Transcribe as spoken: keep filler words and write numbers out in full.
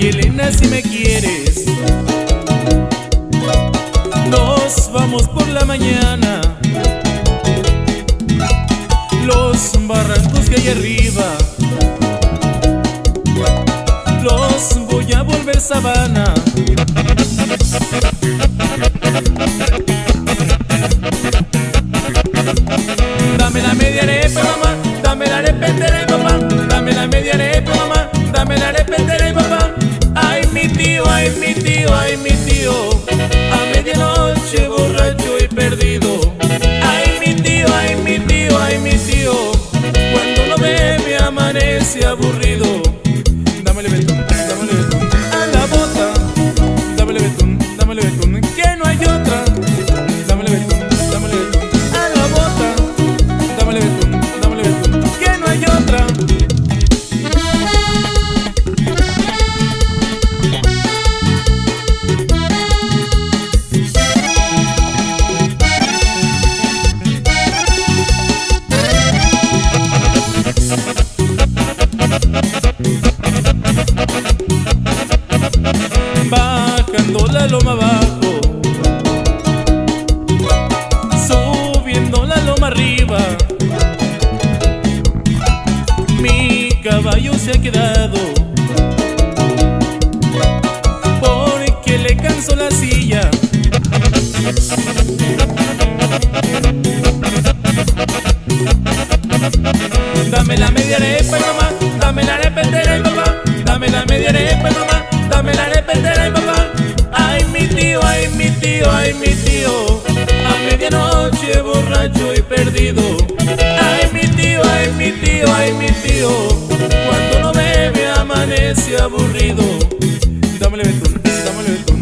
Ay, Elena, si me quieres, nos vamos por la mañana. Los barrancos que hay arriba los voy a volver sabana. Dame la media arepa, mamá, dame la arepa entera, papá. Dame la media arepa, mamá, dame la arepa entera, papá. Ay, mi tío, ay, mi tío, ay, mi tío, a medianoche borracho y perdido. Ay, mi tío, ay, mi tío, ay, mi tío, cuando no ve me amanece aburrido. Dámele betún, dámele betún a la bota. Dámele betún, dámele betún, que no hay otra. Dámele betún, dámele betún a la bota. Dámele betún, dámele betún, que no hay otra. Bajando la loma abajo, subiendo la loma arriba, mi caballo se ha quedado porque le cansó la silla. Dame la media arepa, mamá, dame la arepa entera, papá. Dame la media arepa, mamá, dame la arepa entera, papá. Ay, mi tío, ay, mi tío, ay, mi tío, a medianoche borracho y perdido. Ay, mi tío, ay, mi tío, ay, mi tío, cuando no bebe amanece aburrido. Dámele betún, dámele betún